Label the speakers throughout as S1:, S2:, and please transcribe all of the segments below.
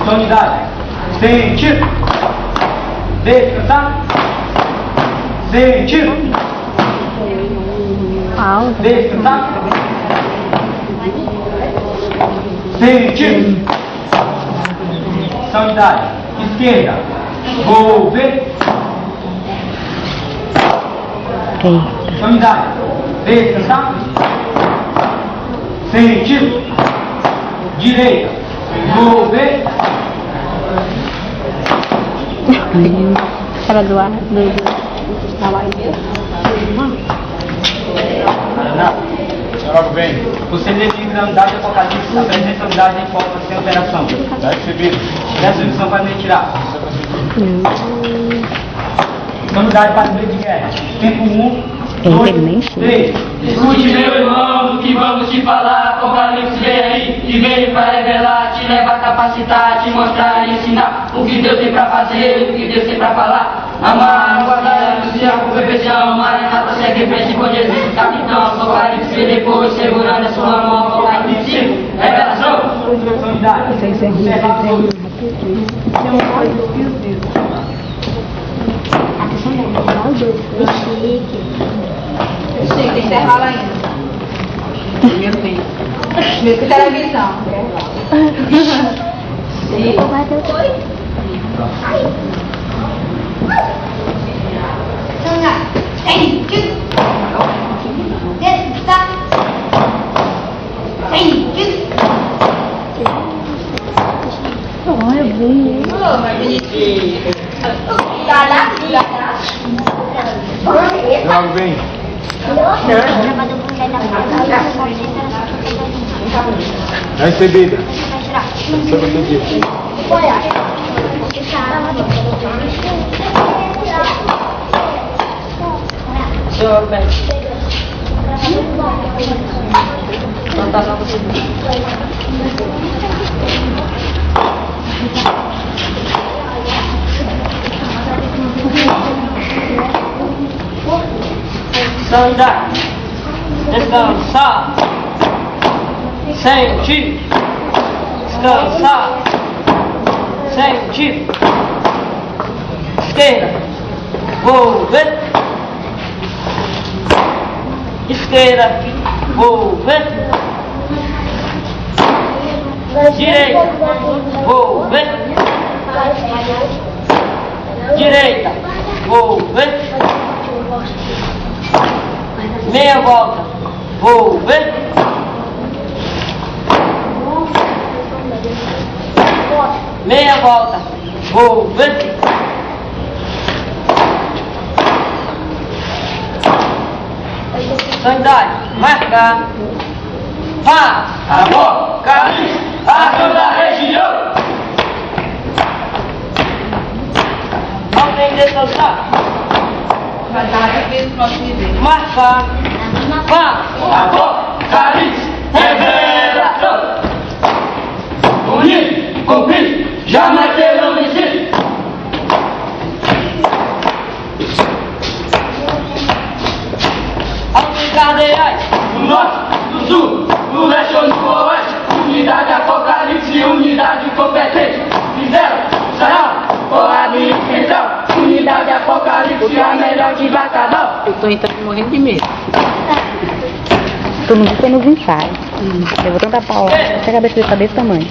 S1: unidade. Sentido. Descansar. Sentido. Descansar. Sentido. Unidade. Esquerda. Volver. Unidade. Descansar. Sentido. Direita. Volver.
S2: Cara do ar.
S1: Logo bem. Você define a unidade de apocalipse, apresenta a unidade em forma sem alteração. Está recebido. Essa lição vai me tirar. Unidade para o de guerra. Tempo 1, 2, 3.
S3: Escute, meu irmão, do que vamos te falar. Apocalipse vem aí e veio para revelar, te levar a capacitar, te mostrar e ensinar o que Deus tem para fazer, o que Deus tem para falar. Amar, guardar, anunciar com perfeição, maranata, segue em frente com Jesus, capitão. Apocalipse depois, segurando a sua mão. Apocalipse 5, revelação.
S1: Unidade.
S4: Tem que encerrar ainda. Meu filho. Meu que televisão. Sim.
S2: Olha, bem.
S1: Logo bem. Recebida.
S3: Senhor, bem. Andar, descansar, sentir, descansar, sentir, esquerda, volver, esquerda, volver, direita, volver, direita, volver. Meia volta, volver. Meia volta, volver. Unidade, marcar. Pá, apocalipse, ação da região. Ordem descansar. Marcar. Pá, apocalipse, revelação. Unido com Cristo, jamais terão vencido. Aos cardeais, do norte, do sul, do leste ou do oeste, unidade apocalipse, unidade competente. Fizeram, será, ordem central. Unidade apocalipse, a melhor de batalhão.
S2: Eu tô entrando morrendo de medo. Tu não foi nos ensaios. Eu vou tanta paula. Essa cabeça dele tá desse tamanho.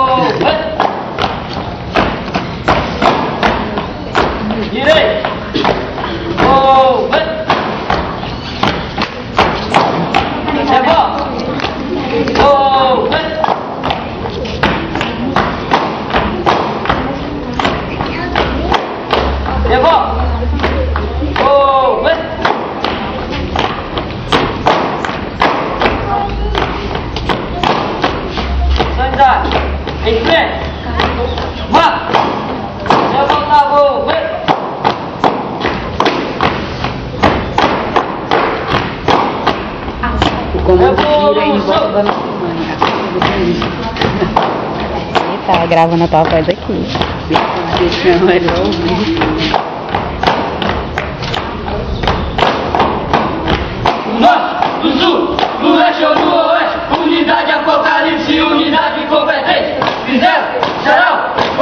S1: Direita. Volver. Você volta. Volver. Você volta. Volver. Unidade. Em frente. Vá. Você volta, volver.
S2: Tá gravando a tua voz aqui.
S3: Do norte, do sul, do leste ou do oeste, unidade apocalipse, unidade competente. Fizeram, serão,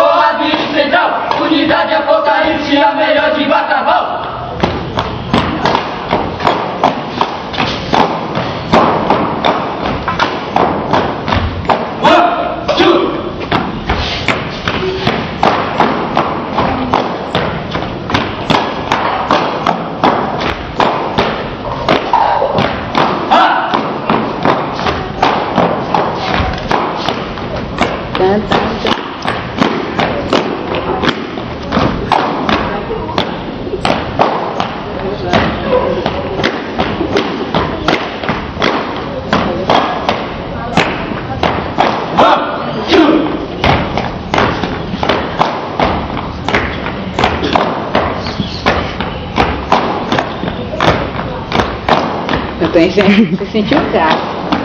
S2: Você sentiu o gato.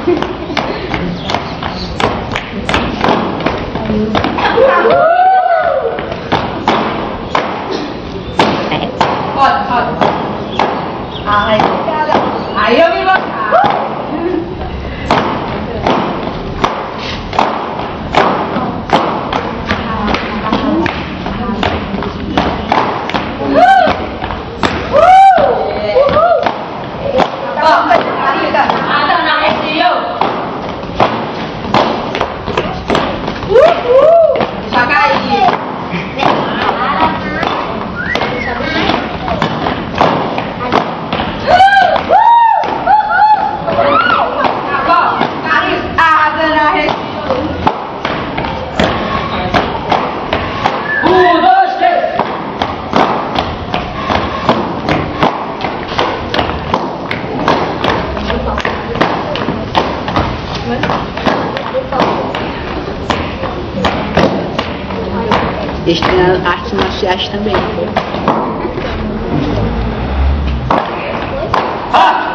S4: Roda. Ai, cara. Aí eu me bancar. Eles têm artes marciais também.
S3: Ah!